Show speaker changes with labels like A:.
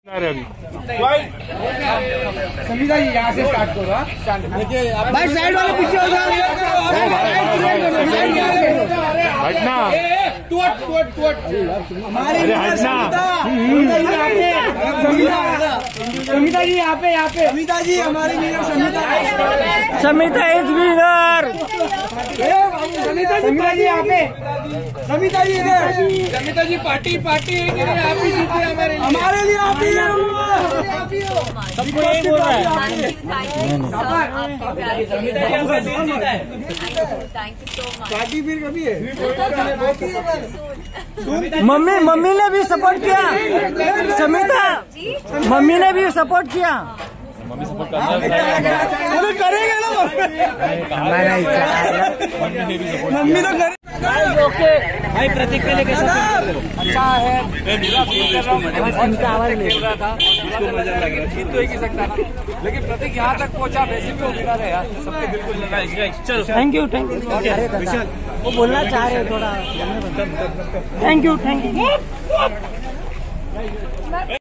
A: संविदा जी यहाँ से स्टार्ट करो। भाई साइड वाले पीछे हो जाओ।
B: हटना
A: हमारे संविदा जी यहाँ पे संविदा जी हमारे
C: समिता इज विनर।
A: संविदा जी यहाँ पे संविदा जी इधर।
D: समिता जी पार्टी आप ही जीते
A: हमारे लिए आप ही
C: सबको यही बोल रहा है।
A: पार्टी फिर कभी है।
C: मम्मी ने भी सपोर्ट किया। समिता मम्मी ने भी सपोर्ट किया।
B: मम्मी सपोर्ट करना
A: करेंगे ना मम्मी तो करे।
C: ओके भाई प्रतीक के लिए कैसा अच्छा है।
D: इनका आवाज खेल रहा था, उसको मजा लग रहा है। जीत तो एक ही सकता था, लेकिन प्रतीक यहाँ तक पहुँचा। वैसे तो विनर है यार, सबके दिल को लगा। चलो
C: थैंक यू वो बोलना चाह रहे थोड़ा। Thank you